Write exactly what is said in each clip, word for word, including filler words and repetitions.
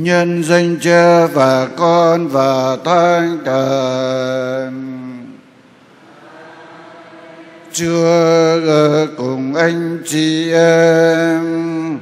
nhân danh Cha và Con và Thánh Thần. Chúa ở cùng anh chị em.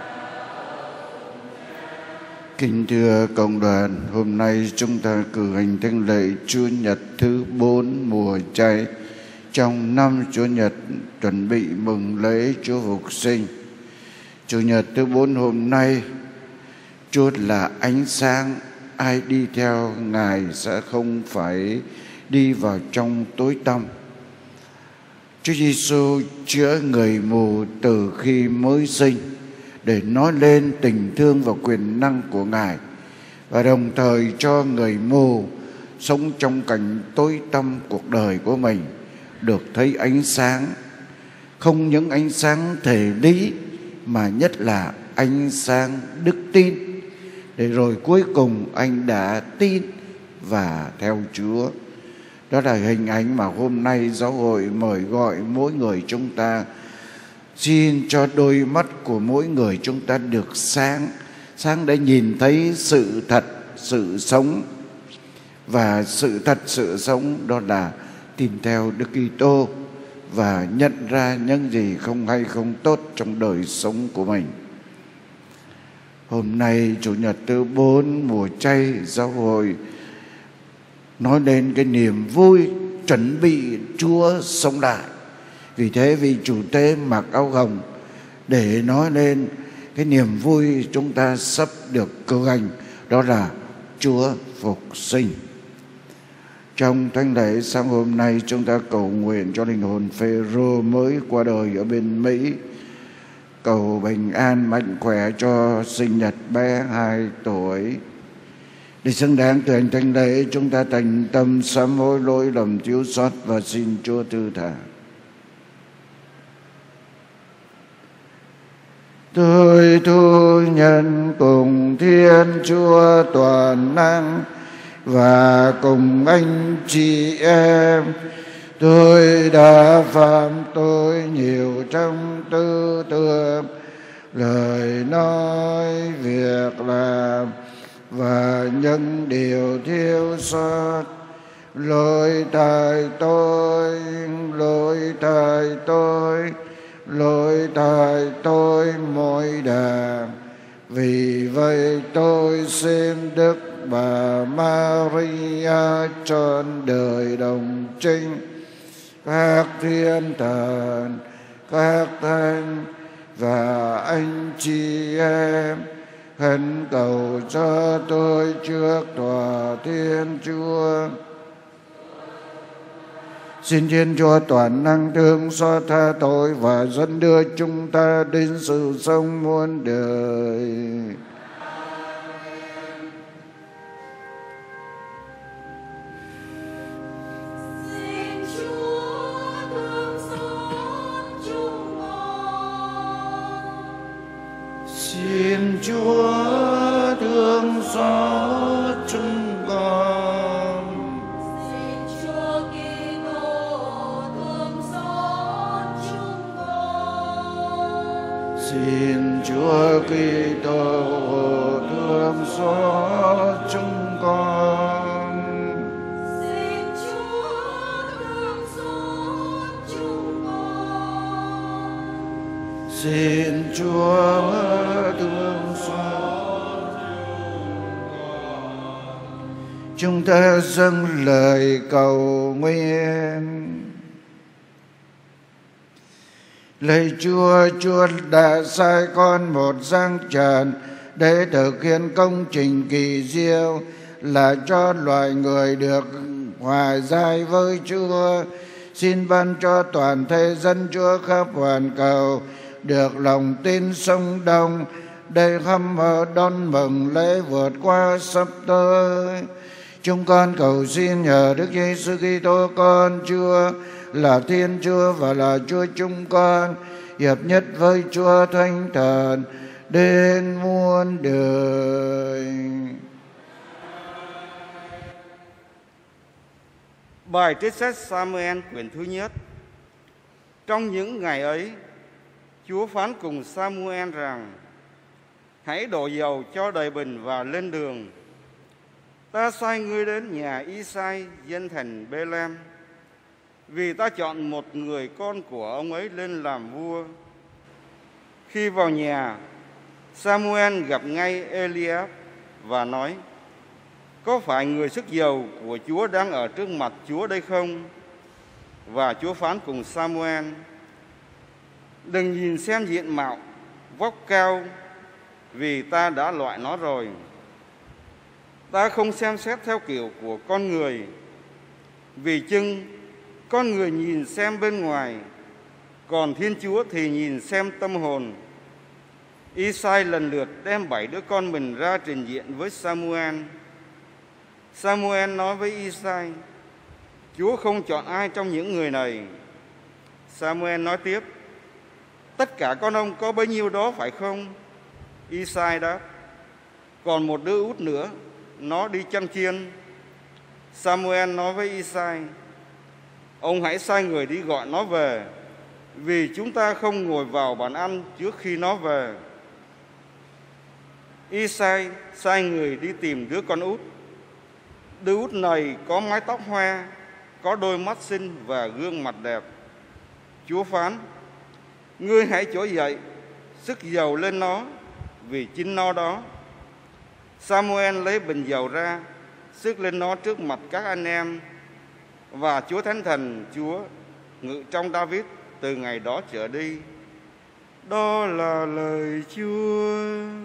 Kính thưa cộng đoàn, hôm nay chúng ta cử hành thánh lễ Chúa Nhật thứ bốn mùa chay trong năm Chúa Nhật chuẩn bị mừng lễ Chúa Phục Sinh. Chủ nhật thứ bốn hôm nay, Chúa là ánh sáng, ai đi theo Ngài sẽ không phải đi vào trong tối tăm. Chúa Giêsu chữa người mù từ khi mới sinh để nói lên tình thương và quyền năng của Ngài, và đồng thời cho người mù sống trong cảnh tối tăm cuộc đời của mình được thấy ánh sáng, không những ánh sáng thể lý mà nhất là ánh sáng đức tin, để rồi cuối cùng anh đã tin và theo Chúa. Đó là hình ảnh mà hôm nay giáo hội mời gọi mỗi người chúng ta. Xin cho đôi mắt của mỗi người chúng ta được sáng, sáng để nhìn thấy sự thật, sự sống. Và sự thật, sự sống đó là tin theo Đức Kitô và nhận ra những gì không hay không tốt trong đời sống của mình. Hôm nay Chủ nhật thứ bốn mùa chay, giáo hội nói đến cái niềm vui chuẩn bị Chúa sống lại. Vì thế vị chủ tế mặc áo hồng để nói lên cái niềm vui chúng ta sắp được cử hành, đó là Chúa Phục Sinh. Trong thánh lễ sáng hôm nay, chúng ta cầu nguyện cho linh hồn Phêrô mới qua đời ở bên Mỹ, cầu bình an mạnh khỏe cho sinh nhật bé hai tuổi. Để xứng đáng thực hành thánh lễ, chúng ta thành tâm sám hối lỗi lầm thiếu sót và xin Chúa thứ tha. Tôi thu nhận cùng Thiên Chúa toàn năng và cùng anh chị em, tôi đã phạm tội nhiều trong tư tưởng, lời nói, việc làm và những điều thiếu sót. Lỗi tại tôi, lỗi tại tôi, lỗi tại tôi mỗi đàng. Vì vậy tôi xin Đức Bà Maria trọn đời đồng trinh, các thiên thần, các thánh và anh chị em khẩn cầu cho tôi trước tòa Thiên Chúa. Xin Thiên Chúa toàn năng thương xót tha tội và dẫn đưa chúng ta đến sự sống muôn đời. Xin Chúa thương xót chúng con. Xin Chúa Kitô thương xót chúng con. Xin Chúa Kitô thương xót chúng con. Xin Chúa thương xót chúng con. Xin Chúa thương xót. Chúng ta dâng lời cầu nguyện. Lạy Chúa, Chúa đã sai con một giang trần để thực hiện công trình kỳ diệu là cho loài người được hòa giải với Chúa. Xin ban cho toàn thể dân Chúa khắp hoàn cầu được lòng tin sống đông để hâm mộ đón mừng lễ vượt qua sắp tới. Chúng con cầu xin nhờ Đức Giêsu Kitô con Chúa là Thiên Chúa và là Chúa chúng con, hiệp nhất với Chúa Thánh Thần đến muôn đời. Bài trích sách Sa-mu-el quyển thứ nhất. Trong những ngày ấy, Chúa phán cùng Sa-mu-el rằng: hãy đổ dầu cho đầy bình và lên đường. Ta sai ngươi đến nhà Isai dân thành Bê-lem, vì ta chọn một người con của ông ấy lên làm vua. Khi vào nhà, Samuel gặp ngay Eliab và nói: có phải người sức dầu của Chúa đang ở trước mặt Chúa đây không? Và Chúa phán cùng Samuel: đừng nhìn xem diện mạo, vóc cao, vì ta đã loại nó rồi. Ta không xem xét theo kiểu của con người, vì chưng con người nhìn xem bên ngoài, còn Thiên Chúa thì nhìn xem tâm hồn. Isai lần lượt đem bảy đứa con mình ra trình diện với Samuel. Samuel nói với Isai: Chúa không chọn ai trong những người này. Samuel nói tiếp: tất cả con ông có bấy nhiêu đó phải không? Isai đáp: còn một đứa út nữa, nó đi chăn chiên. Samuel nói với Isai: ông hãy sai người đi gọi nó về, vì chúng ta không ngồi vào bàn ăn trước khi nó về. Isai sai người đi tìm đứa con út. Đứa út này có mái tóc hoa, có đôi mắt xinh và gương mặt đẹp. Chúa phán: ngươi hãy trỗi dậy, sức dầu lên nó, vì chính nó đó. Samuel lấy bình dầu ra, sức lên nó trước mặt các anh em, và Chúa Thánh Thần Chúa ngự trong David từ ngày đó trở đi. Đó là lời Chúa.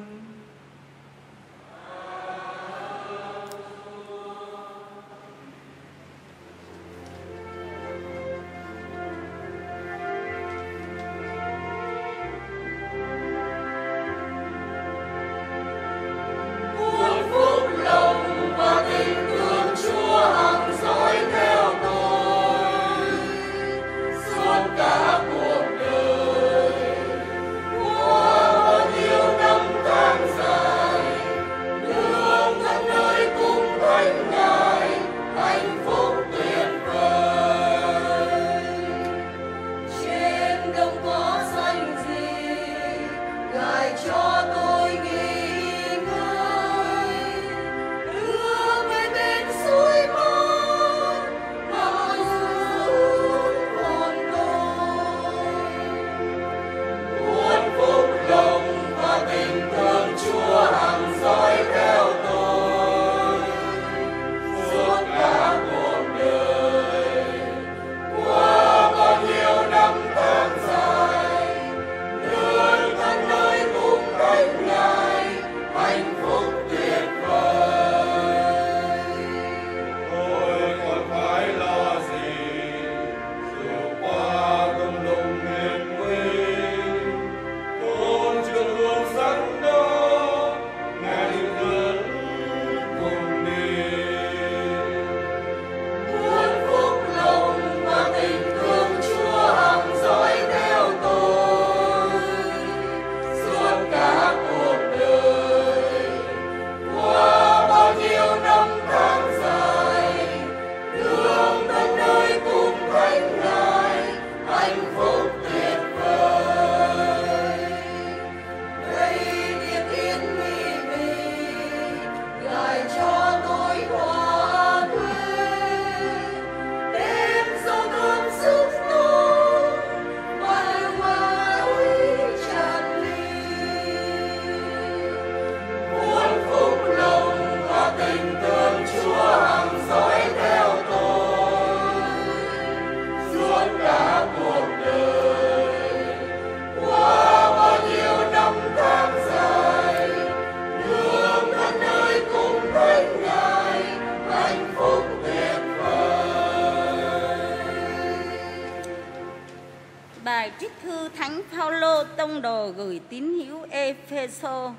Bài trích thư Thánh Phaolô tông đồ gửi tín hữu Ê-phê-sô.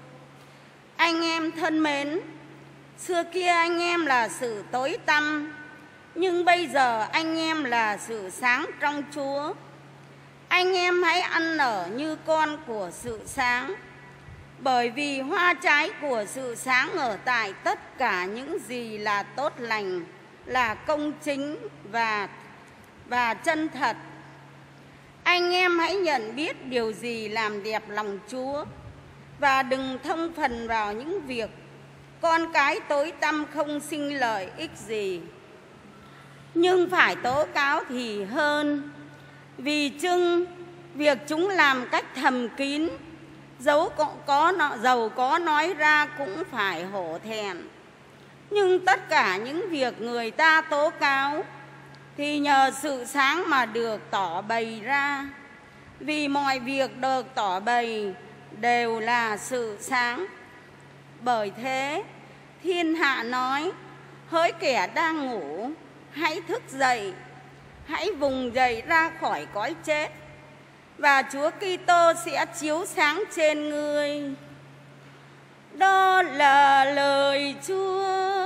Anh em thân mến, xưa kia anh em là sự tối tăm, nhưng bây giờ anh em là sự sáng trong Chúa. Anh em hãy ăn nở như con của sự sáng, bởi vì hoa trái của sự sáng ở tại tất cả những gì là tốt lành, là công chính và, và chân thật. Anh em hãy nhận biết điều gì làm đẹp lòng Chúa, và đừng thông phần vào những việc con cái tối tăm không sinh lợi ích gì. Nhưng phải tố cáo thì hơn, vì chưng việc chúng làm cách thầm kín, dẫu có, có dầu có nói ra cũng phải hổ thẹn. Nhưng tất cả những việc người ta tố cáo thì nhờ sự sáng mà được tỏ bày ra, vì mọi việc được tỏ bày đều là sự sáng. Bởi thế thiên hạ nói: hỡi kẻ đang ngủ, hãy thức dậy, hãy vùng dậy ra khỏi cõi chết, và Chúa Kitô sẽ chiếu sáng trên ngươi. Đó là lời Chúa.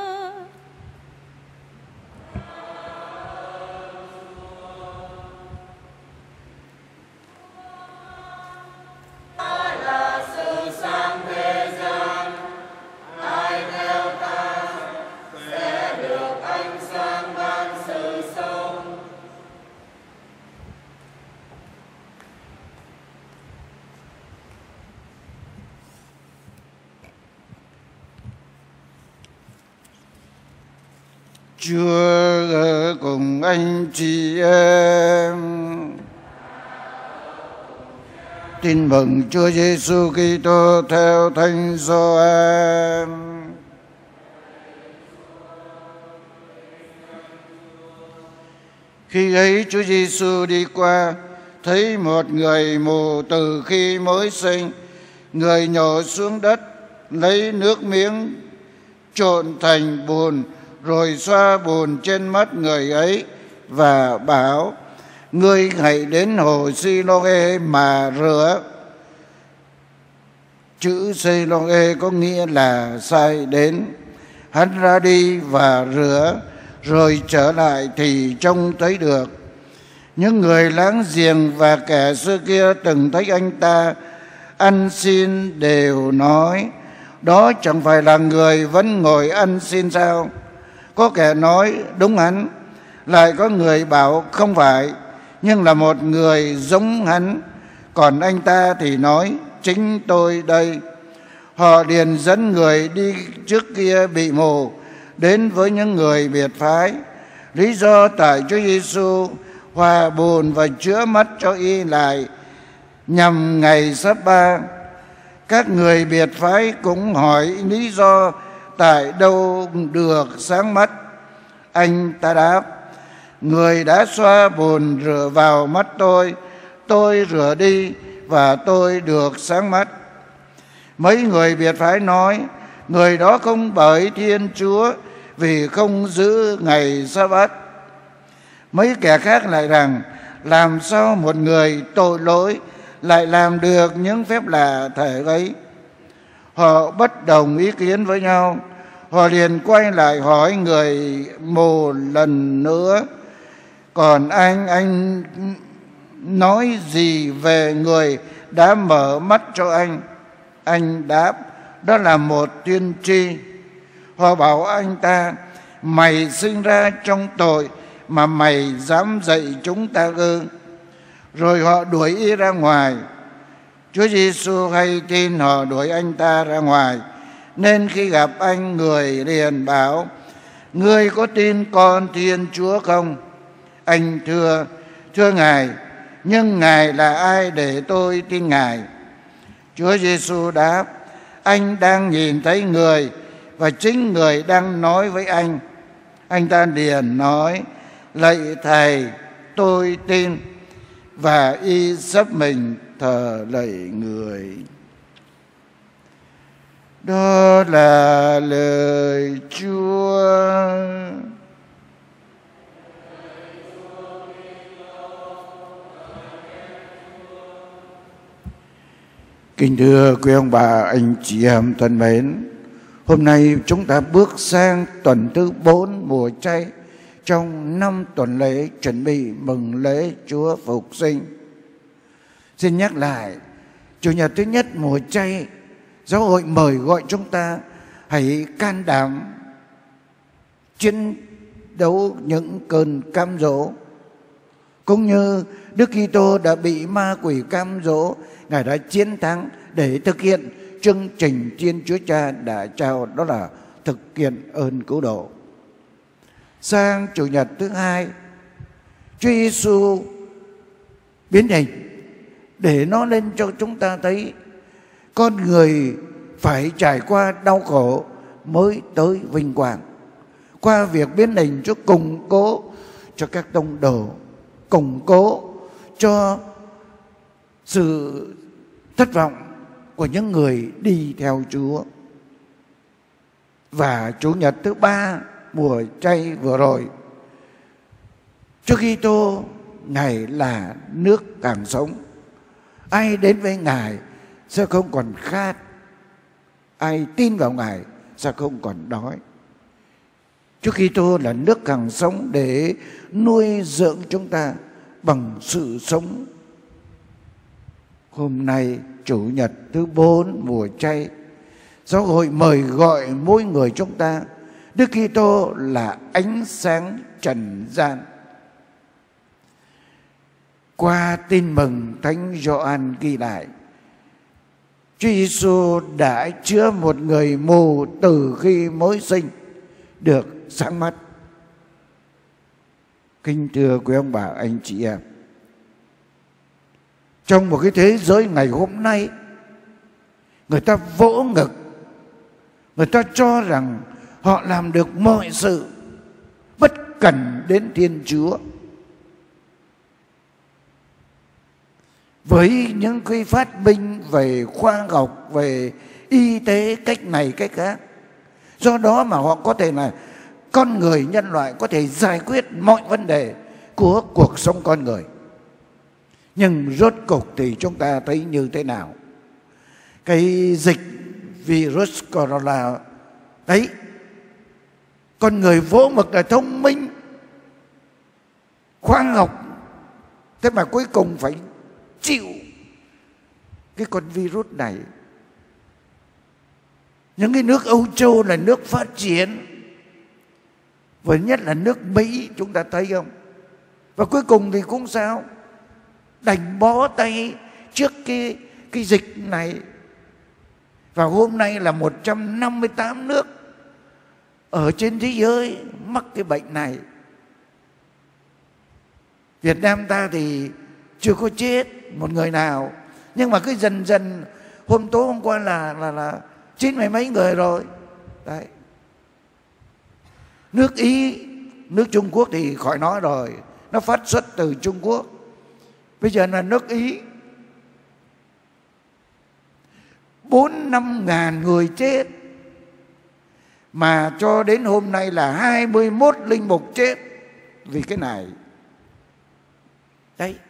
Chúa ở cùng anh chị em. Tin mừng Chúa Giêsu Kitô theo Thánh Gioan. Khi ấy Chúa Giêsu đi qua, thấy một người mù từ khi mới sinh. Người nhổ xuống đất, lấy nước miếng trộn thành bùn, rồi xoa bùn trên mắt người ấy và bảo: ngươi hãy đến hồ Siloe mà rửa. Chữ Siloe có nghĩa là sai đến. Hắn ra đi và rửa, rồi trở lại thì trông thấy được. Những người láng giềng và kẻ xưa kia từng thấy anh ta ăn xin đều nói: đó chẳng phải là người vẫn ngồi ăn xin sao? Có kẻ nói: đúng hắn. Lại có người bảo: không phải, nhưng là một người giống hắn. Còn anh ta thì nói: chính tôi đây. Họ liền dẫn người đi trước kia bị mù đến với những người biệt phái. Lý do tại Chúa Giêsu hòa bùn và chữa mắt cho y lại nhằm ngày Sa-ba. Các người biệt phái cũng hỏi lý do tại đâu được sáng mắt. Anh ta đáp: người đã xoa bùn rửa vào mắt tôi, tôi rửa đi và tôi được sáng mắt. Mấy người biệt phái nói: người đó không bởi Thiên Chúa, vì không giữ ngày Sa-bát. Mấy kẻ khác lại rằng: làm sao một người tội lỗi lại làm được những phép lạ thể ấy? Họ bất đồng ý kiến với nhau. Họ liền quay lại hỏi người mù lần nữa: còn anh, anh nói gì về người đã mở mắt cho anh? Anh đáp: đó là một tiên tri. Họ bảo anh ta: mày sinh ra trong tội mà mày dám dạy chúng ta ư? Rồi họ đuổi y ra ngoài. Chúa Giêsu hay tin họ đuổi anh ta ra ngoài, nên khi gặp anh, người liền bảo: ngươi có tin con Thiên Chúa không? Anh thưa: thưa Ngài, nhưng Ngài là ai để tôi tin Ngài? Chúa Giêsu đáp: anh đang nhìn thấy người, và chính người đang nói với anh. Anh ta liền nói: lạy Thầy, tôi tin. Và y sấp mình thờ lạy người. Đó là lời Chúa. Kính thưa quý ông bà, anh chị em thân mến, hôm nay chúng ta bước sang tuần thứ bốn mùa chay trong năm tuần lễ chuẩn bị mừng lễ Chúa Phục Sinh. Xin nhắc lại, Chủ nhật thứ nhất mùa chay, giáo hội mời gọi chúng ta hãy can đảm chiến đấu những cơn cám dỗ. Cũng như Đức Kitô đã bị ma quỷ cám dỗ, Ngài đã chiến thắng để thực hiện chương trình Thiên Chúa Cha đã trao, đó là thực hiện ơn cứu độ. Sang Chủ nhật thứ hai, Chúa Giêsu biến hình để nó lên cho chúng ta thấy con người phải trải qua đau khổ mới tới vinh quang. Qua việc biến hình cho củng cố cho các tông đồ, củng cố cho sự thất vọng của những người đi theo Chúa. Và Chủ nhật thứ ba mùa chay vừa rồi, Chúa Kitô Ngài là nước càng sống. Ai đến với Ngài sẽ không còn khát, ai tin vào Ngài sẽ không còn đói. Chúa Kitô là nước càng sống để nuôi dưỡng chúng ta bằng sự sống. Hôm nay Chủ nhật thứ bốn mùa chay, giáo hội mời gọi mỗi người chúng ta. Đức Kitô là ánh sáng trần gian. Qua tin mừng Thánh Gioan ghi lại, Chúa Giêsu đã chữa một người mù từ khi mới sinh được sáng mắt. Kính thưa quý ông bà, anh chị em, trong một cái thế giới ngày hôm nay, người ta vỗ ngực, người ta cho rằng họ làm được mọi sự, bất cần đến Thiên Chúa. Với những cái phát minh về khoa học, về y tế, cách này cách khác, do đó mà họ có thể là con người, nhân loại có thể giải quyết mọi vấn đề của cuộc sống con người. Nhưng rốt cục thì chúng ta thấy như thế nào? Cái dịch virus corona đấy, con người vỗ ngực là thông minh, khoa học, thế mà cuối cùng phải chịu cái con virus này. Những cái nước Âu Châu là nước phát triển, và nhất là nước Mỹ, chúng ta thấy không? Và cuối cùng thì cũng sao? Đành bó tay trước cái, cái dịch này. Và hôm nay là một trăm năm mươi tám nước ở trên thế giới mắc cái bệnh này. Việt Nam ta thì chưa có chết một người nào, nhưng mà cứ dần dần, hôm tối hôm qua là là là chín mấy mấy người rồi. Đấy. Nước Ý, nước Trung Quốc thì khỏi nói rồi, nó phát xuất từ Trung Quốc. Bây giờ là nước Ý, bốn năm ngàn người chết, mà cho đến hôm nay là hai mươi mốt linh mục chết vì cái này. Đấy.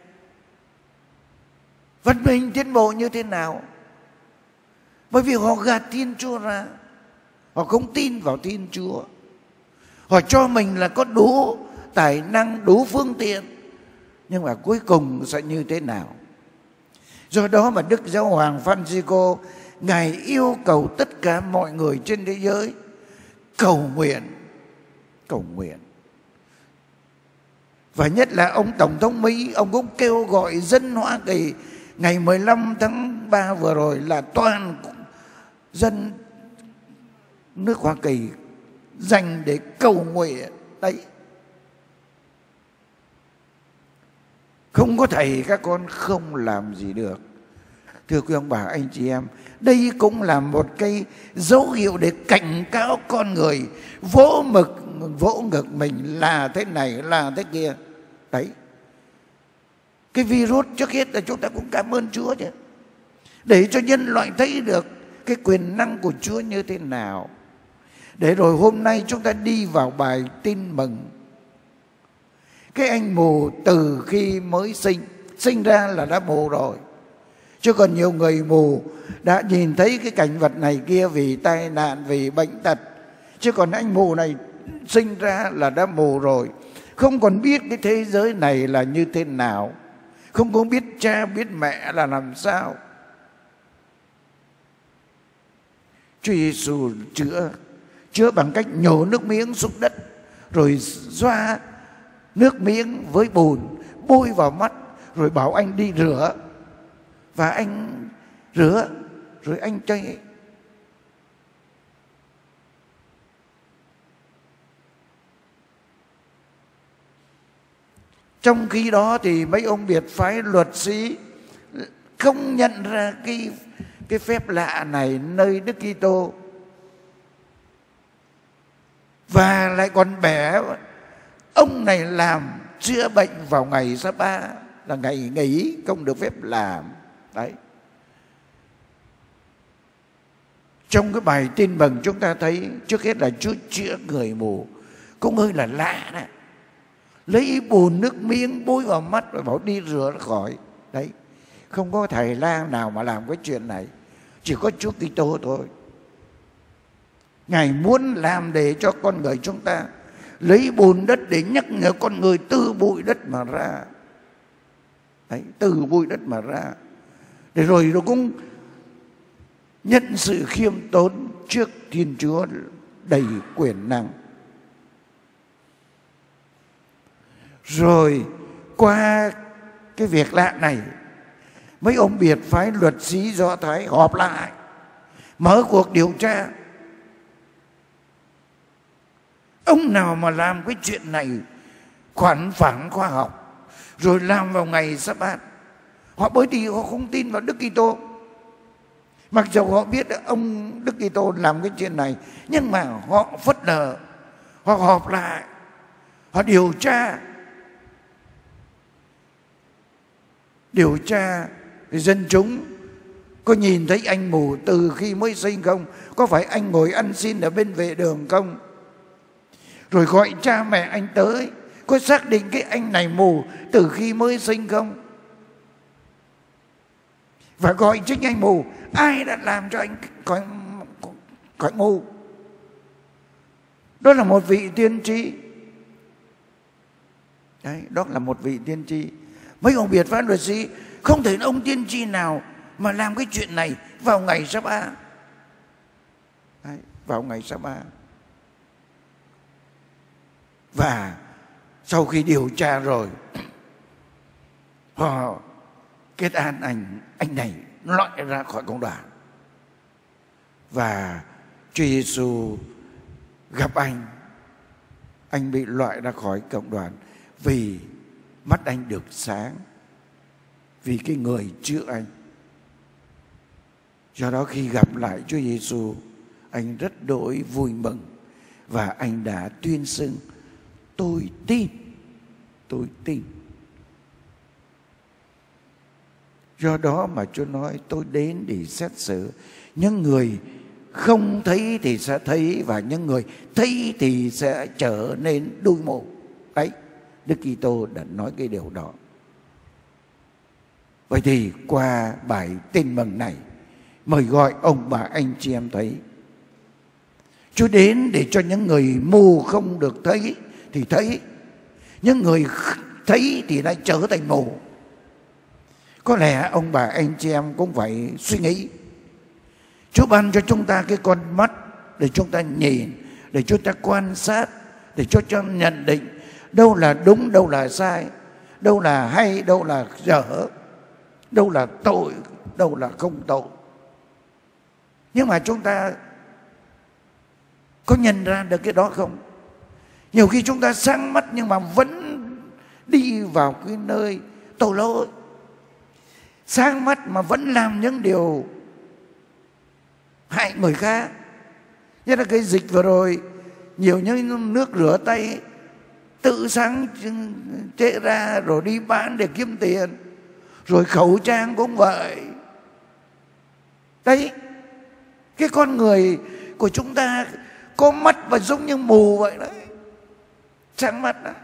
Văn minh tiến bộ như thế nào? Bởi vì họ gạt Thiên Chúa ra, họ không tin vào Thiên Chúa, họ cho mình là có đủ tài năng, đủ phương tiện, nhưng mà cuối cùng sẽ như thế nào? Do đó mà Đức Giáo hoàng Francisco, Ngài yêu cầu tất cả mọi người trên thế giới cầu nguyện, cầu nguyện. Và nhất là ông Tổng thống Mỹ, ông cũng kêu gọi dân Hoa Kỳ ngày mười lăm tháng ba vừa rồi là toàn dân nước Hoa Kỳ dành để cầu nguyện. Đấy. Không có thầy các con không làm gì được. Thưa quý ông bà, anh chị em, đây cũng là một cái dấu hiệu để cảnh cáo con người vỗ mực, vỗ ngực mình là thế này, là thế kia. Đấy. Cái virus trước hết là chúng ta cũng cảm ơn Chúa chứ, để cho nhân loại thấy được cái quyền năng của Chúa như thế nào. Để rồi hôm nay chúng ta đi vào bài tin mừng. Cái anh mù từ khi mới sinh, sinh ra là đã mù rồi. Chứ còn nhiều người mù đã nhìn thấy cái cảnh vật này kia vì tai nạn, vì bệnh tật. Chứ còn anh mù này sinh ra là đã mù rồi, không còn biết cái thế giới này là như thế nào, không có biết cha biết mẹ là làm sao. Chúa Giêsu chữa, chữa bằng cách nhổ nước miếng xuống đất, rồi xoa nước miếng với bùn bôi vào mắt, rồi bảo anh đi rửa. Và anh rửa, rồi anh chạy. Trong khi đó thì mấy ông biệt phái luật sĩ không nhận ra cái cái phép lạ này nơi Đức Kitô, và lại còn bẻ ông này làm chữa bệnh vào ngày Sa-ba, là ngày nghỉ không được phép làm. Đấy. Trong cái bài tin mừng chúng ta thấy trước hết là Chúa chữa người mù, cũng hơi là lạ đấy. Lấy bùn nước miếng bôi vào mắt rồi bảo đi rửa nó khỏi. Đấy. Không có thầy lang nào mà làm cái chuyện này, chỉ có Chúa Kitô thôi. Ngài muốn làm để cho con người chúng ta lấy bùn đất để nhắc nhở con người từ bụi đất mà ra. Đấy, từ bụi đất mà ra. Để rồi nó cũng nhận sự khiêm tốn trước Thiên Chúa đầy quyền năng. Rồi qua cái việc lạ này, mấy ông biệt phái luật sĩ Do Thái họp lại, mở cuộc điều tra. Ông nào mà làm cái chuyện này khoản phản khoa học, rồi làm vào ngày Sa-bát, họ bởi vì họ không tin vào Đức Kitô. Mặc dù họ biết ông Đức Kitô làm cái chuyện này, nhưng mà họ phớt lờ. Họ họp lại, họ điều tra. Điều tra dân chúng có nhìn thấy anh mù từ khi mới sinh không? Có phải anh ngồi ăn xin ở bên vệ đường không? Rồi gọi cha mẹ anh tới, có xác định cái anh này mù từ khi mới sinh không? Và gọi chính anh mù, ai đã làm cho anh khỏi, khỏi mù? Đó là một vị tiên tri. Đấy, đó là một vị tiên tri. Mấy ông biệt phái luật sĩ không thể ông tiên tri nào mà làm cái chuyện này vào ngày Sa-ba. Đấy, vào ngày Sa-ba. Và sau khi điều tra rồi, họ kết án anh anh này loại ra khỏi cộng đoàn. Và Chúa Giêsu gặp anh, anh bị loại ra khỏi cộng đoàn vì mắt anh được sáng, vì cái người chữa anh. Do đó khi gặp lại Chúa Giêsu, anh rất đổi vui mừng và anh đã tuyên xưng: tôi tin, tôi tin. Do đó mà Chúa nói tôi đến để xét xử. Những người không thấy thì sẽ thấy, và những người thấy thì sẽ trở nên đuôi mù. Đấy, Đức Kitô đã nói cái điều đó. Vậy thì qua bài tin mừng này, mời gọi ông bà anh chị em thấy, Chúa đến để cho những người mù không được thấy thì thấy, những người thấy thì lại trở thành mù. Có lẽ ông bà anh chị em cũng phải suy nghĩ, Chúa ban cho chúng ta cái con mắt để chúng ta nhìn, để chúng ta quan sát, để cho chúng ta nhận định đâu là đúng, đâu là sai, đâu là hay, đâu là dở, đâu là tội, đâu là không tội. Nhưng mà chúng ta có nhận ra được cái đó không? Nhiều khi chúng ta sáng mắt nhưng mà vẫn đi vào cái nơi tội lỗi. Sáng mắt mà vẫn làm những điều hại người khác. Nhất là cái dịch vừa rồi, nhiều những nước rửa tay tự sáng chế ra rồi đi bán để kiếm tiền. Rồi khẩu trang cũng vậy. Đấy, cái con người của chúng ta có mắt và giống như mù vậy đấy. Sáng mắt đó.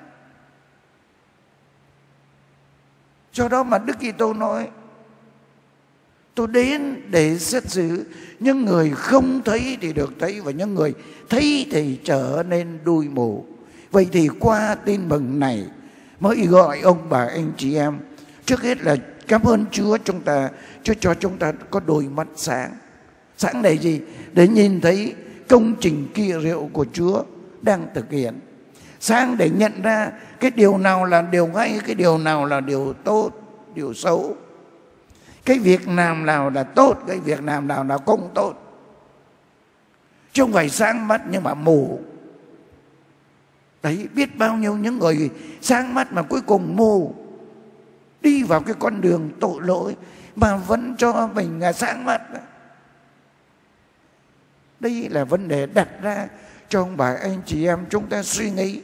Do đó mà Đức Kitô nói tôi đến để xét xử những người không thấy thì được thấy, và những người thấy thì trở nên đuôi mù. Vậy thì qua tin mừng này mới gọi ông bà anh chị em, trước hết là cảm ơn Chúa chúng ta, Chúa cho chúng ta có đôi mắt sáng. Sáng để gì? Để nhìn thấy công trình kỳ diệu của Chúa đang thực hiện. Sáng để nhận ra cái điều nào là điều hay, cái điều nào là điều tốt, điều xấu. Cái việc làm nào là tốt, cái việc làm nào là không tốt. Chứ không phải sáng mắt nhưng mà mù. Đấy, biết bao nhiêu những người sáng mắt mà cuối cùng mù, đi vào cái con đường tội lỗi mà vẫn cho mình là sáng mắt. Đây là vấn đề đặt ra cho ông bà anh chị em chúng ta suy nghĩ.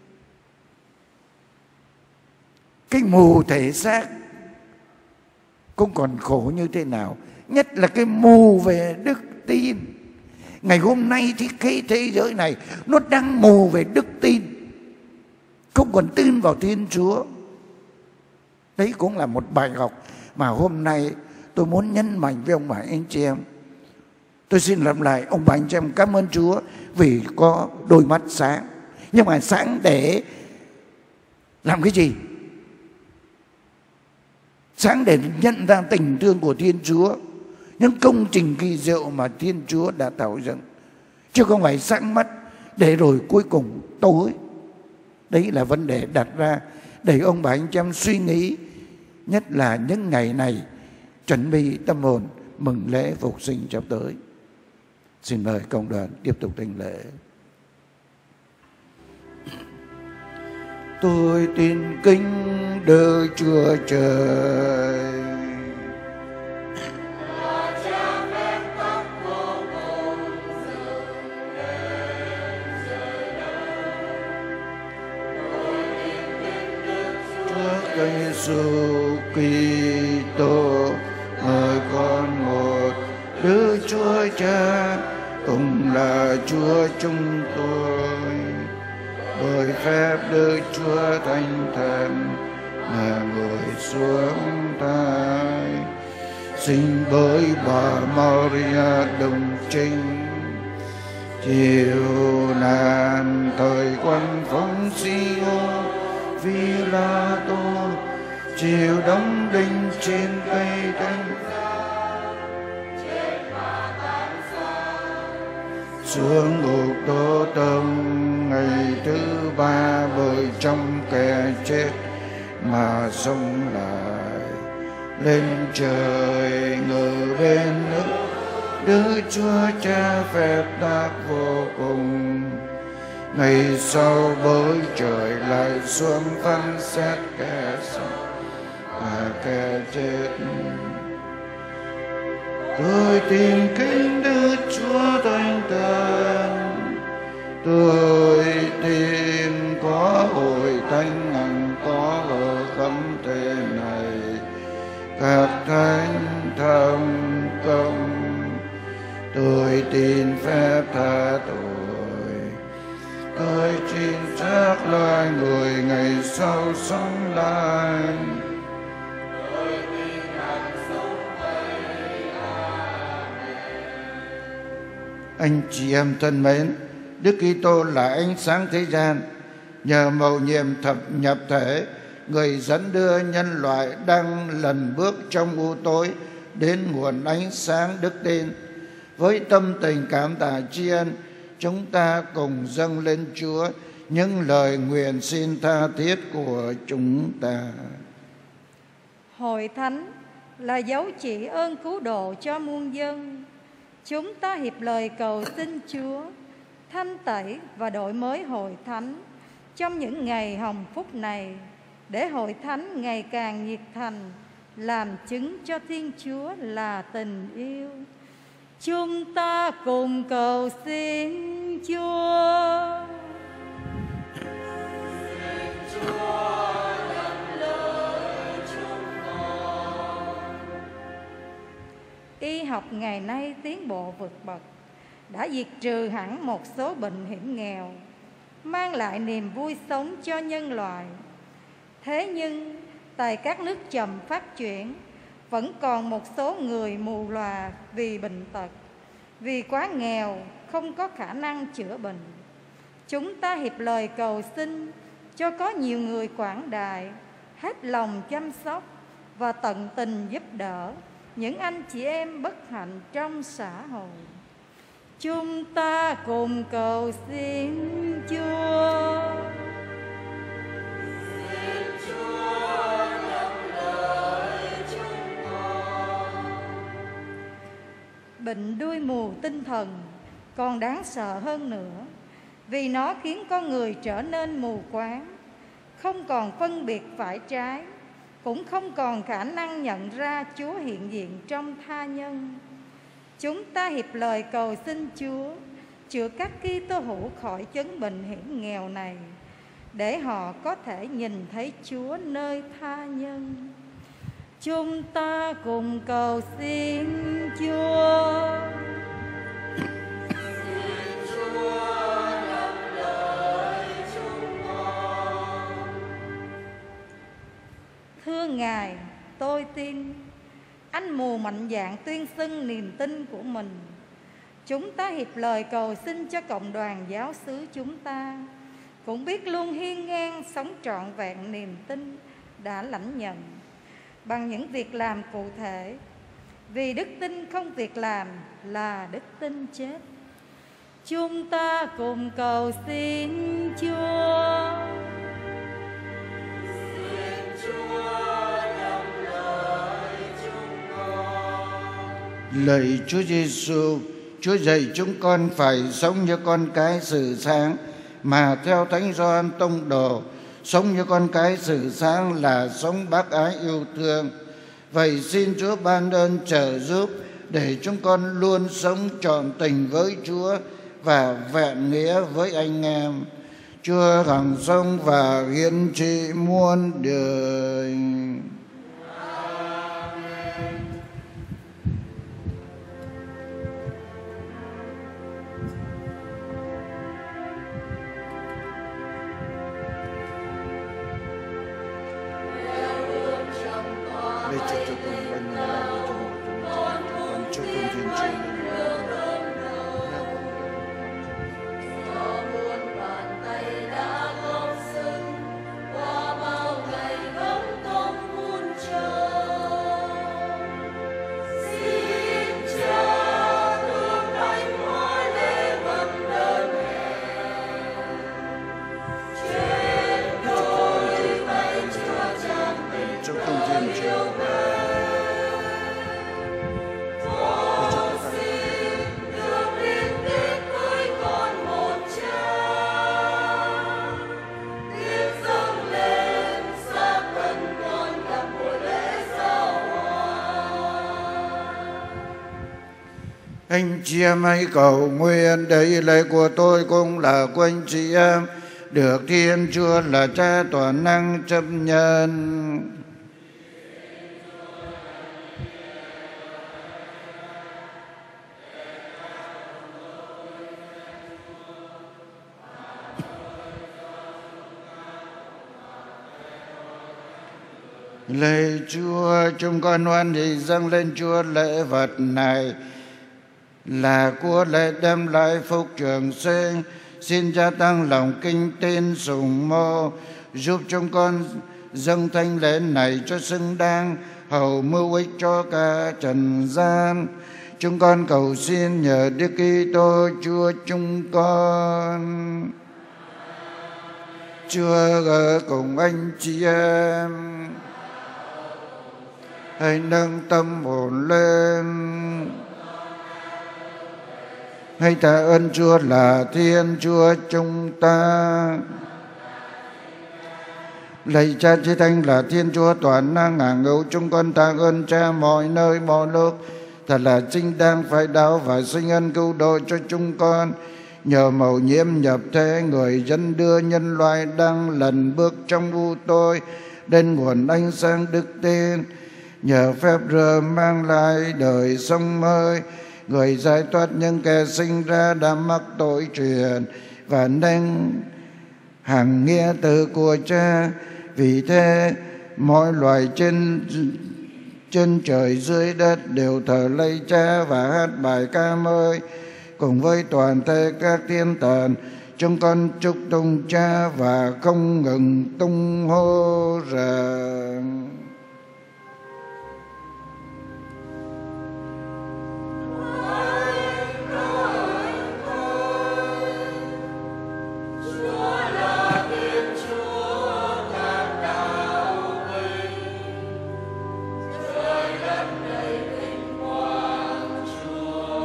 Cái mù thể xác cũng còn khổ như thế nào, nhất là cái mù về đức tin. Ngày hôm nay thì cái thế giới này nó đang mù về đức tin, không còn tin vào Thiên Chúa. Đấy cũng là một bài học mà hôm nay tôi muốn nhấn mạnh với ông bà anh chị em. Tôi xin lặp lại, ông bà anh chị em cảm ơn Chúa vì có đôi mắt sáng. Nhưng mà sáng để làm cái gì? Sáng để nhận ra tình thương của Thiên Chúa, những công trình kỳ diệu mà Thiên Chúa đã tạo dựng, chứ không phải sáng mắt để rồi cuối cùng tối. Đấy là vấn đề đặt ra để ông bà anh chị em suy nghĩ, nhất là những ngày này chuẩn bị tâm hồn mừng lễ phục sinh sắp tới. Xin mời cộng đoàn tiếp tục thánh lễ. Tôi tin kính Đức Chúa Trời, Chúa Giêsu Kitô, người con một Đức Chúa Cha, cùng là Chúa chúng tôi. Bởi phép Đức Chúa Thánh Thần là người xuống thai, sinh bởi bà Maria đồng trinh, chịu nạn thời quân Phông Siêu Phi-la-tô, chịu đóng đinh trên cây thánh, xuống ngục Tô Tông, ngày thứ ba bởi trong kẻ chết mà sống lại, lên trời ngự bên nước Đức Chúa Cha phép tác vô cùng. Ngày sau bởi trời lại xuống phán xét kẻ sống và kẻ chết. Tôi tin kính Đức Chúa Thánh Thần, tôi tin có hội thánh hằng có ở khắp thế này, các thánh thâm công. Tôi tin phép tha tội, tôi tin xác loài người ngày sau sống lại. Anh chị em thân mến, Đức Kitô là ánh sáng thế gian. Nhờ mầu nhiệm thập nhập thể, người dẫn đưa nhân loại đang lần bước trong u tối đến nguồn ánh sáng đức tin. Với tâm tình cảm tạ tri ân, chúng ta cùng dâng lên Chúa những lời nguyện xin tha thiết của chúng ta. Hội thánh là dấu chỉ ơn cứu độ cho muôn dân. Chúng ta hiệp lời cầu xin Chúa thanh tẩy và đổi mới hội thánh trong những ngày hồng phúc này, để hội thánh ngày càng nhiệt thành làm chứng cho Thiên Chúa là tình yêu. Chúng ta cùng cầu xin Chúa. Xin Chúa nhận lời chúng con. Y học ngày nay tiến bộ vượt bậc, đã diệt trừ hẳn một số bệnh hiểm nghèo, mang lại niềm vui sống cho nhân loại. Thế nhưng tại các nước chậm phát triển, vẫn còn một số người mù lòa vì bệnh tật, vì quá nghèo không có khả năng chữa bệnh. Chúng ta hiệp lời cầu xin cho có nhiều người quảng đại hết lòng chăm sóc và tận tình giúp đỡ những anh chị em bất hạnh trong xã hội. Chúng ta cùng cầu xin Chúa. Xin Chúa nhận lời chúng con. Bệnh đuôi mù tinh thần còn đáng sợ hơn nữa, vì nó khiến con người trở nên mù quáng, không còn phân biệt phải trái, cũng không còn khả năng nhận ra Chúa hiện diện trong tha nhân. Chúng ta hiệp lời cầu xin Chúa chữa các Kitô hữu khỏi chứng bệnh hiểm nghèo này, để họ có thể nhìn thấy Chúa nơi tha nhân. Chúng ta cùng cầu xin Chúa. Thưa Ngài, tôi tin anh mù mạnh dạn tuyên xưng niềm tin của mình. Chúng ta hiệp lời cầu xin cho cộng đoàn giáo xứ chúng ta cũng biết luôn hiên ngang sống trọn vẹn niềm tin đã lãnh nhận bằng những việc làm cụ thể, vì đức tin không việc làm là đức tin chết. Chúng ta cùng cầu xin Chúa. Lạy Chúa Giêsu, Chúa dạy chúng con phải sống như con cái sự sáng, mà theo Thánh Gioan Tông Đồ, sống như con cái sự sáng là sống bác ái yêu thương. Vậy xin Chúa ban ơn trợ giúp để chúng con luôn sống trọn tình với Chúa và vẹn nghĩa với anh em. Chúa hằng sống và hiển trị muôn đời. Để cho chúng con bình an với chúng con, con cho con thiên chúa. Anh chị em hãy cầu nguyện để lễ của tôi cũng là của anh chị em, được Thiên Chúa là Cha toàn năng chấp nhận. Lạy Chúa, chúng con hoan hỷ dâng lên Chúa lễ vật này là của lễ đem lại phúc trường sinh. Xin gia tăng lòng kinh tín sùng mô, giúp chúng con dâng thánh lễ này cho xứng đáng, hầu mưu ích cho cả trần gian. Chúng con cầu xin nhờ Đức Kitô Chúa chúng con. Chúa ở cùng anh chị em, hãy nâng tâm hồn lên, hãy tạ ơn Chúa là Thiên Chúa chúng ta. Lạy Cha Chí Thánh là Thiên Chúa toàn năng ngàn ngưu, chúng con tạ ơn Cha mọi nơi mọi lúc. Thật là chính đáng phải đáo và sinh ân cứu độ cho chúng con. Nhờ mầu nhiệm nhập thế, người dân đưa nhân loại đang lần bước trong u tối đến nguồn ánh sáng đức tin. Nhờ phép rửa mang lại đời sống mới, người giải thoát những kẻ sinh ra đã mắc tội truyền và nên hằng nghĩa tử của Cha. Vì thế mọi loài trên trên trời dưới đất đều thờ lạy Cha và hát bài ca mới. Cùng với toàn thể các thiên thần, chúng con chúc tụng Cha và không ngừng tung hô rằng: Chúa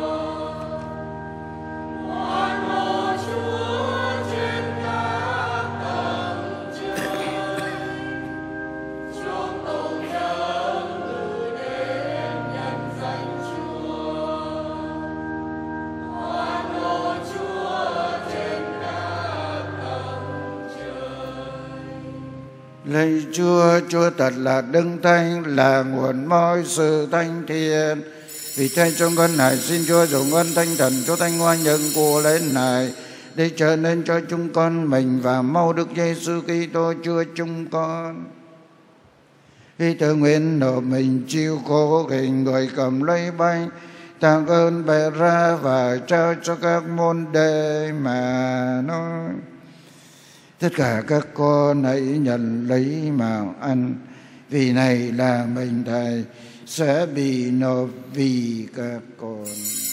Lạy Chúa, Chúa thật là đấng thánh, là nguồn mọi sự thánh thiện. Vì thế chúng con này xin Chúa dùng ơn Thánh Thần cho thánh hoa nhân của lễ này để trở nên cho chúng con mình và mau Đức Giêsu Kitô Chúa chúng con. Khi tự nguyện nộp mình chịu khổ hình người cầm lấy bánh, tạ ơn bày ra và trao cho các môn đệ mà nói: tất cả các con hãy nhận lấy mà ăn, vì này là mình Thầy sẽ bị nộp vì các con.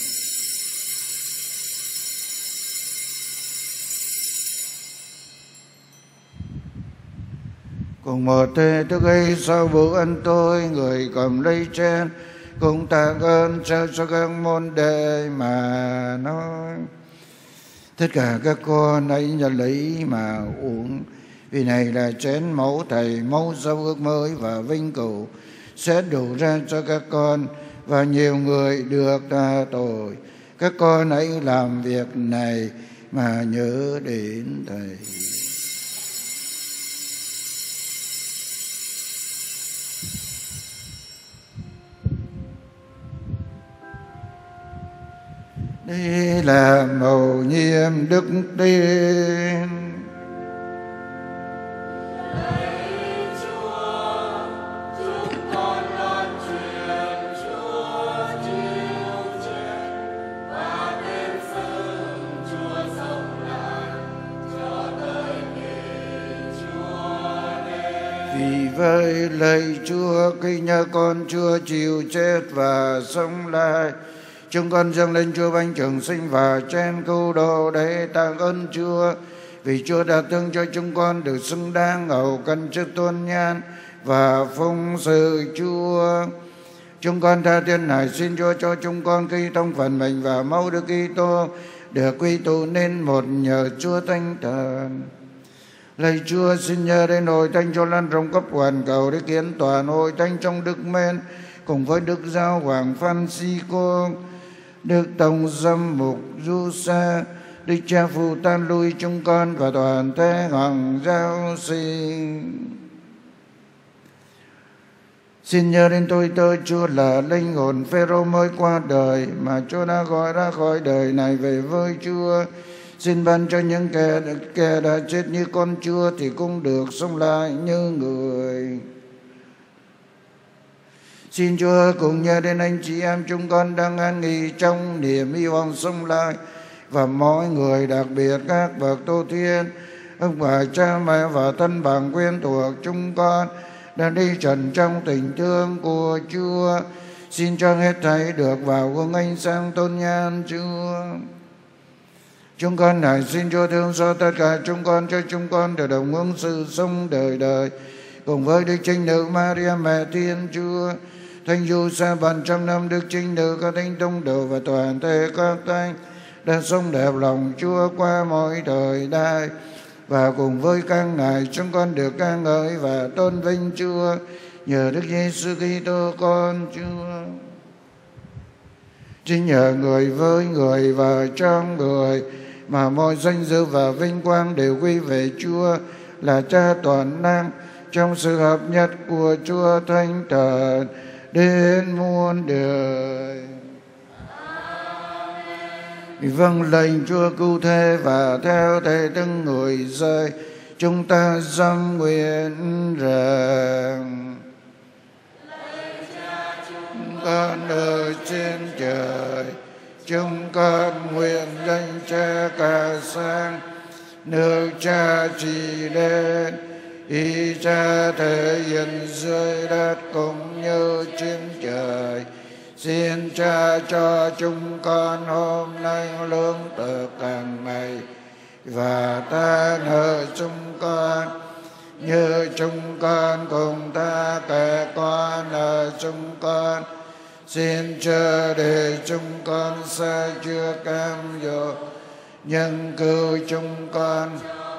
Cùng một thế thức ấy sau bữa ăn tối, người cầm lấy chén cùng tạ ơn trao cho các môn đệ mà nói: tất cả các con hãy nhận lấy mà uống, vì này là chén máu Thầy, máu giao ước mới và vinh cửu sẽ đổ ra cho các con và nhiều người được tha tội. Các con hãy làm việc này mà nhớ đến Thầy. Đây là mầu nhiệm đức tin. Lạy Chúa, chúng con loan truyền Chúa chịu chết và tin xưng Chúa sống lại cho tới khi Chúa đến. Vì vậy lạy Chúa, khi nhớ con Chúa chịu chết và sống lại, chúng con dâng lên Chúa bánh trường sinh và chén cứu độ để tạ ơn Chúa, vì Chúa đã thương cho chúng con được xứng đáng hầu cân chức tôn nhan và phụng sự Chúa. Chúng con tha thiết này xin Chúa cho chúng con khi trong phần mình và máu Đức Kitô được quy tụ nên một nhờ Chúa Thánh Thần. Lạy Chúa, xin nhờ đến hội thánh cho lan rộng khắp hoàn cầu để kiến toàn hội thánh trong đức mến, cùng với Đức Giáo Hoàng Francisco, Đức Tổng Giám mục Giuse, Đức Cha Phụ Tan Lui chúng con và toàn thể hằng giáo sinh. Xin nhớ đến tôi tớ Chúa là linh hồn Phêrô mới qua đời mà Chúa đã gọi ra khỏi đời này về với Chúa. Xin ban cho những kẻ, kẻ đã chết như con Chúa thì cũng được sống lại như người. Xin Chúa cùng nhớ đến anh chị em chúng con đang an nghỉ trong niềm hy vọng sống lại, và mỗi người, đặc biệt các bậc tu thiên, ông bà cha mẹ và thân bằng quyến thuộc chúng con đã đi trần trong tình thương của Chúa. Xin cho hết thảy được vào hương ánh sáng tôn nhan Chúa. Chúng con này xin Chúa thương xót tất cả chúng con, cho chúng con được đồng hướng sự sống đời đời cùng với Đức Trinh Nữ Maria mẹ Thiên Chúa, Thánh Giuse bàn trăm năm Đức Trinh Nữ, các thánh tông đồ và toàn thể các thánh đã sống đẹp lòng Chúa qua mọi thời đại, và cùng với các ngài chúng con được ca ngợi và tôn vinh Chúa nhờ Đức Giêsu Kitô con Chúa. Chính nhờ người với người và trong người mà mọi danh dự và vinh quang đều quy về Chúa là Cha toàn năng, trong sự hợp nhất của Chúa Thánh Thần đến muôn đời. Vâng lệnh Chúa cứu thế và theo thể từng người rơi, chúng ta dâng nguyện rằng: chúng con ở trên trời, chúng con nguyện danh Cha cả sáng, nước Cha trị đến, ý Cha thể hiện dưới đất cũng như trên trời. Xin Cha cho chúng con hôm nay lương thực hàng ngày, và ta nợ chúng con như chúng con cùng ta kẻ con nợ chúng con. Xin Cha để chúng con sẽ chưa cam dỗ, nhưng cứu chúng con.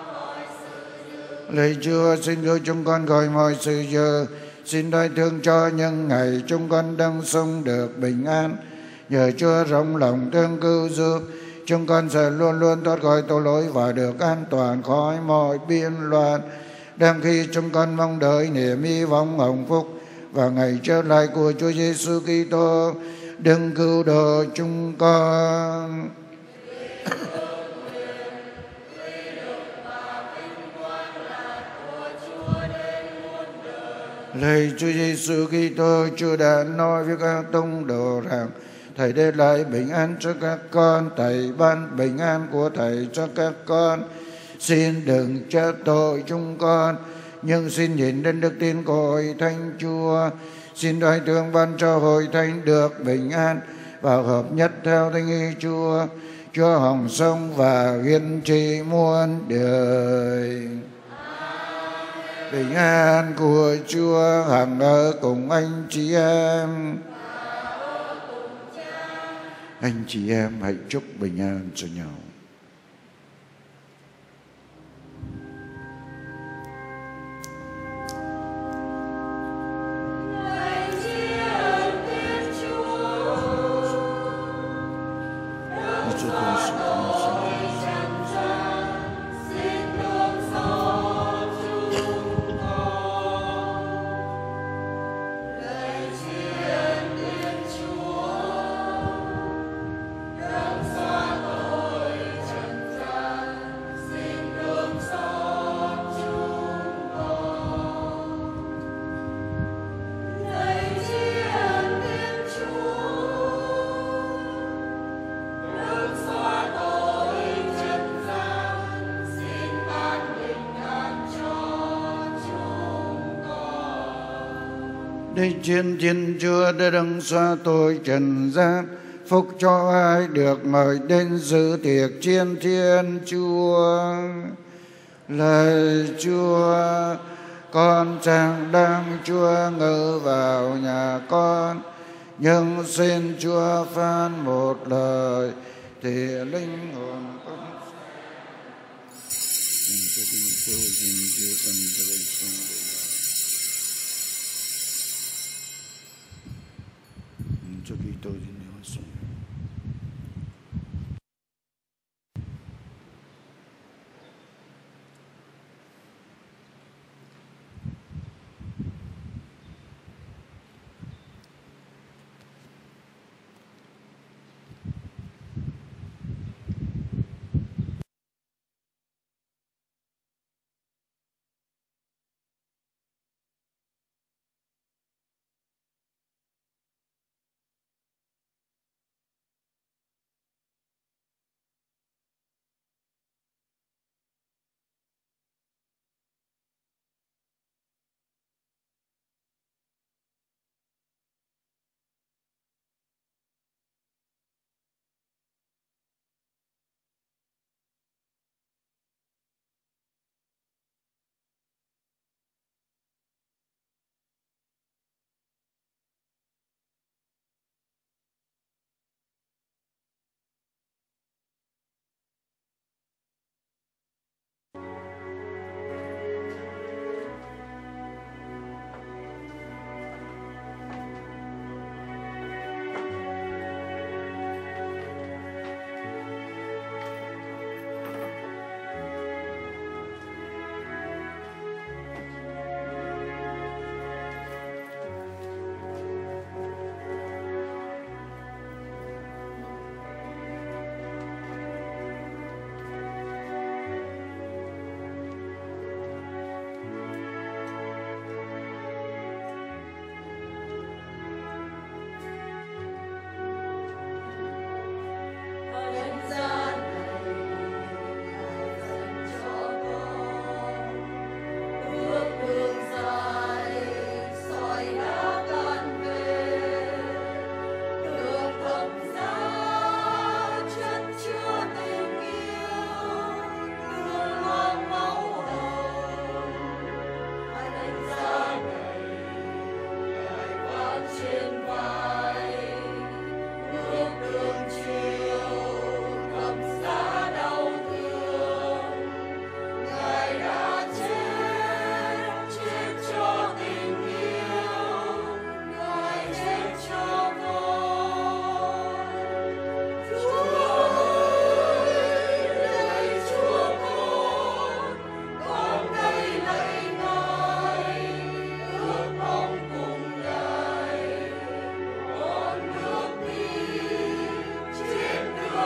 Lạy Chúa, xin cứu chúng con khỏi mọi sự dơ. Xin đại thương cho những ngày chúng con đang sống được bình an. Nhờ Chúa rộng lòng thương cứu giúp, chúng con sẽ luôn luôn thoát khỏi tội lỗi và được an toàn khỏi mọi biên loạn. đang khi chúng con mong đợi niềm hy vọng hồng phúc và ngày trở lại của Chúa Giêsu Kitô, đừng cứu độ chúng con. Lạy Chúa Giêsu Kitô, Chúa đã nói với các tông đồ rằng Thầy để lại bình an cho các con, Thầy ban bình an của Thầy cho các con. Xin đừng trách tội chúng con, nhưng xin nhìn đến đức tin của Hội Thánh Chúa. Xin đoái thương ban cho Hội Thánh được bình an và hợp nhất theo thánh ý Chúa. Chúa hồng sống và hiên trị muôn đời. Bình an của Chúa hằng ở cùng anh chị em. Anh chị em hãy chúc bình an cho nhau. Đây trên Thiên Chúa đã đấng xóa tội trần gian, phúc cho ai được mời đến dự tiệc trên Thiên Chúa. Lạy Chúa, con chẳng đang Chúa ngự vào nhà con, nhưng xin Chúa phán một lời thì linh hồn con cho Kitô xin nhớ sống.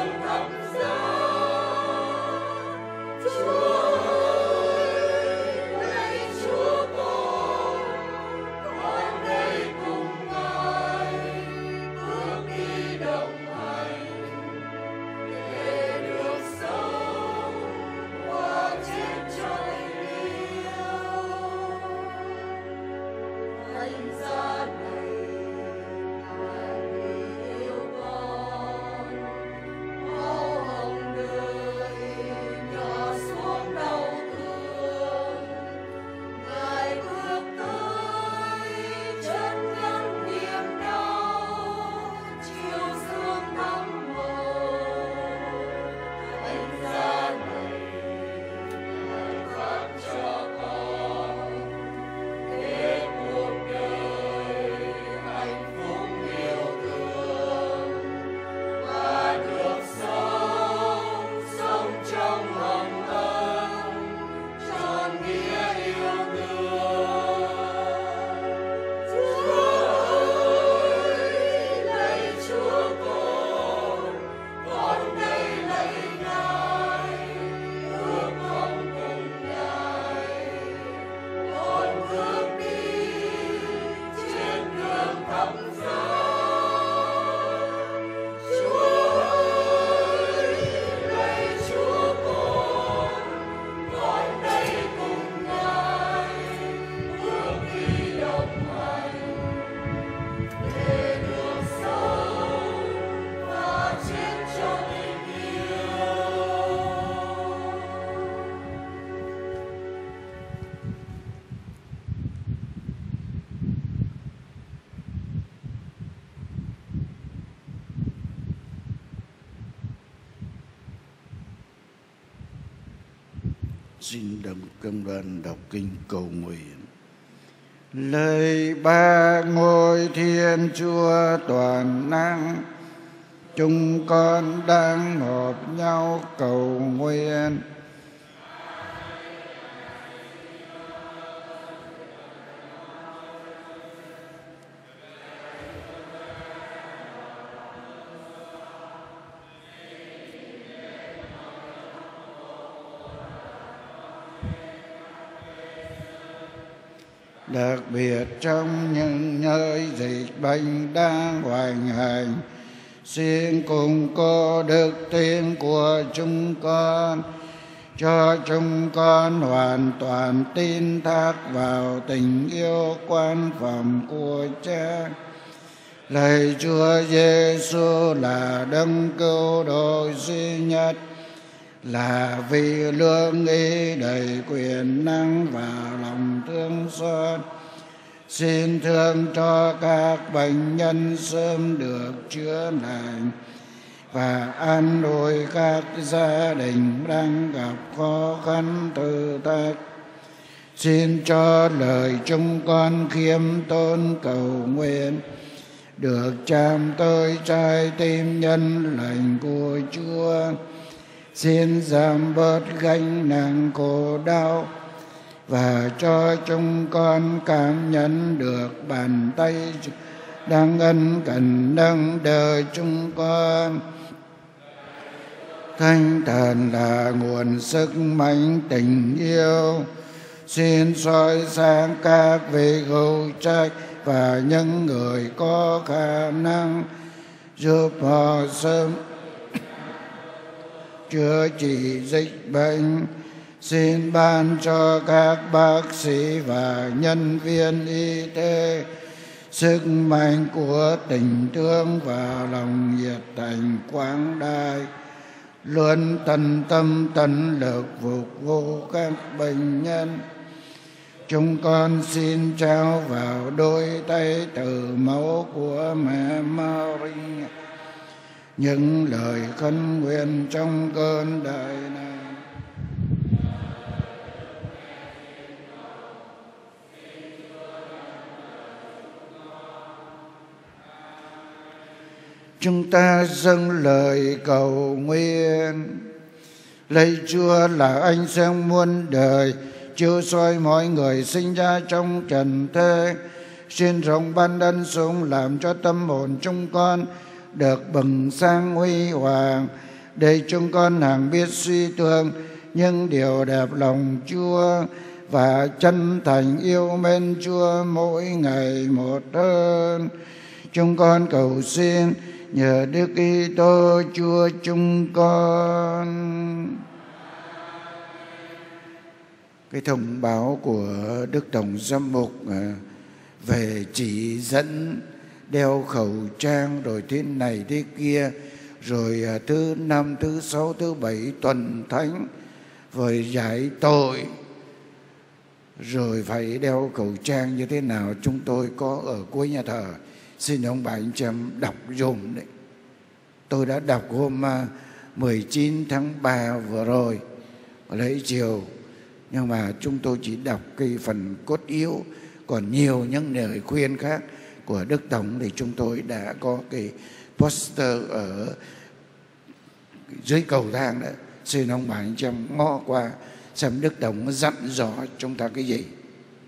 Xin đồng công đoàn đọc kinh cầu nguyện. Lạy Ba Ngôi Thiên Chúa toàn năng, chúng con đang họp nhau cầu nguyện. Đặc biệt trong những nơi dịch bệnh đang hoành hành, xin cùng có đức tin của chúng con, cho chúng con hoàn toàn tin thác vào tình yêu quan phẩm của Cha. Lạy Chúa Giêsu là đấng cứu độ duy nhất, là vì lương ý đầy quyền năng và lòng thương xót, xin thương cho các bệnh nhân sớm được chữa lành và an ủi các gia đình đang gặp khó khăn thử thách. Xin cho lời chúng con khiêm tốn cầu nguyện được chạm tới trái tim nhân lành của Chúa. Xin giảm bớt gánh nặng khổ đau và cho chúng con cảm nhận được bàn tay đang ân cần nâng đỡ chúng con. Thánh Thần là nguồn sức mạnh tình yêu, xin soi sáng các vị hữu trách và những người có khả năng, giúp họ sớm chữa trị dịch bệnh. Xin ban cho các bác sĩ và nhân viên y tế sức mạnh của tình thương và lòng nhiệt thành quảng đại, luôn tận tâm tận lực phục vụ các bệnh nhân. Chúng con xin trao vào đôi tay từ máu của mẹ Maria những lời khấn nguyện trong cơn đại này. Chúng ta dâng lời cầu nguyện. Lạy Chúa là ánh sáng muôn đời, chiếu soi mọi người sinh ra trong trần thế. Xin rộng ban ân sủng làm cho tâm hồn chúng con được bừng sáng huy hoàng để chúng con hằng biết suy tưởng những điều đẹp lòng Chúa và chân thành yêu mến Chúa mỗi ngày một hơn. Chúng con cầu xin nhờ Đức Kitô Chúa chúng con. Cái thông báo của Đức Tổng Giám mục về chỉ dẫn đeo khẩu trang rồi thế này thế kia, rồi thứ năm, thứ sáu, thứ bảy tuần thánh, rồi giải tội, rồi phải đeo khẩu trang như thế nào, chúng tôi có ở cuối nhà thờ. Xin ông bà anh chị em đọc dùm đấy. Tôi đã đọc hôm mười chín tháng ba vừa rồi, lễ chiều, nhưng mà chúng tôi chỉ đọc cái phần cốt yếu, còn nhiều những lời khuyên khác của Đức Tổng thì chúng tôi đã có cái poster ở dưới cầu thang đó. Xin ông bà anh chị em ngó qua xem Đức Tổng dặn dò chúng ta cái gì.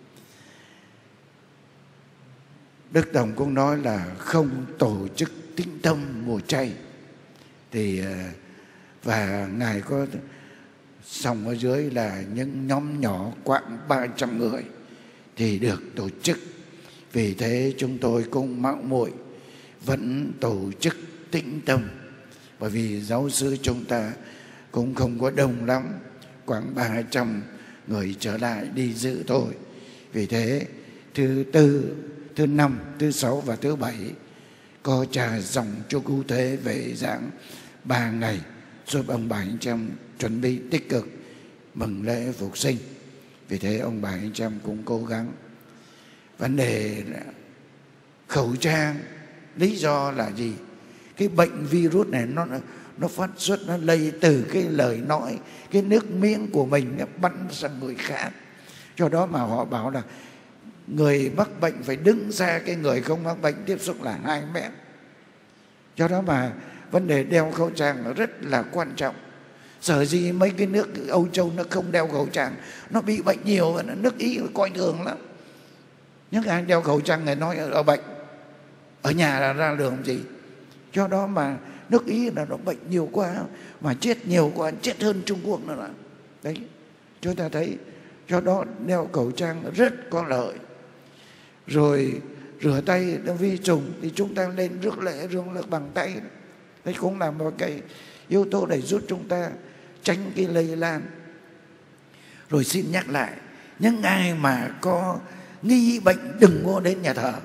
Đức Tổng cũng nói là không tổ chức tĩnh tâm mùa chay, thì và Ngài có xong ở dưới là những nhóm nhỏ khoảng ba trăm người thì được tổ chức. Vì thế chúng tôi cũng mạo muội vẫn tổ chức tĩnh tâm, bởi vì giáo xứ chúng ta cũng không có đông lắm, khoảng ba trăm người trở lại đi dự thôi. Vì thế thứ tư, thứ năm, thứ sáu và thứ bảy có trà dòng cho cứu thế về giảng ba ngày, giúp ông bà anh chị em chuẩn bị tích cực mừng lễ phục sinh. Vì thế ông bà anh chị em cũng cố gắng. Vấn đề là khẩu trang, lý do là gì? Cái bệnh virus này nó nó phát xuất, nó lây từ cái lời nói, cái nước miếng của mình nó bắn sang người khác. Do đó mà họ bảo là người mắc bệnh phải đứng xa cái người không mắc bệnh, tiếp xúc là hai mét. Do đó mà vấn đề đeo khẩu trang nó rất là quan trọng. Sở dĩ mấy cái nước Âu Châu nó không đeo khẩu trang, nó bị bệnh nhiều, và nước Ý coi thường lắm. Những ai đeo khẩu trang người nói ở bệnh, ở nhà là ra đường gì. Do đó mà nước Ý là nó bệnh nhiều quá, mà chết nhiều quá, chết hơn Trung Quốc nữa là. Đấy, chúng ta thấy. Do đó đeo khẩu trang rất có lợi. Rồi rửa tay vi trùng thì chúng ta lên rước lễ rước lễ bằng tay. Đấy cũng là một cái yếu tố để giúp chúng ta tránh cái lây lan. Rồi xin nhắc lại, những ai mà có nghi bệnh đừng có đến nhà thờ.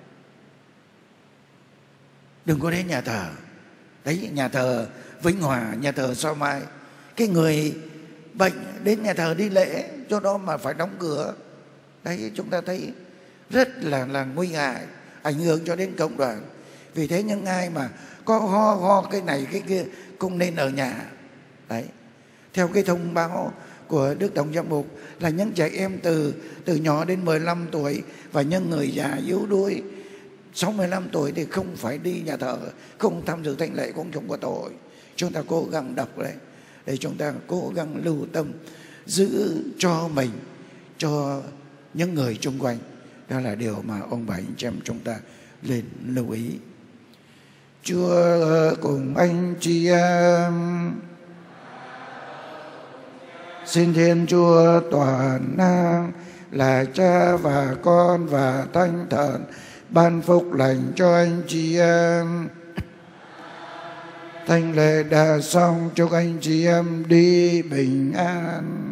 Đừng có đến nhà thờ. Đấy, nhà thờ Vĩnh Hòa, nhà thờ Sao Mai, cái người bệnh đến nhà thờ đi lễ, cho đó mà phải đóng cửa. Đấy, chúng ta thấy rất là là nguy hại, ảnh hưởng cho đến cộng đoàn. Vì thế những ai mà có ho ho cái này cái kia cũng nên ở nhà. Đấy, theo cái thông báo của Đức Tổng Giám mục là những trẻ em từ từ nhỏ đến mười lăm tuổi và những người già yếu đuối sáu mươi lăm tuổi thì không phải đi nhà thờ, không tham dự thánh lễ cũng không có tội. Chúng ta cố gắng đọc đấy, để chúng ta cố gắng lưu tâm giữ cho mình, cho những người xung quanh. Đó là điều mà ông bà anh chị em chúng ta nên lưu ý. Chúa cùng anh chị em. Xin Thiên Chúa toàn năng là Cha và Con và Thánh Thần ban phúc lành cho anh chị em. Thánh lễ đã xong, chúc anh chị em đi bình an.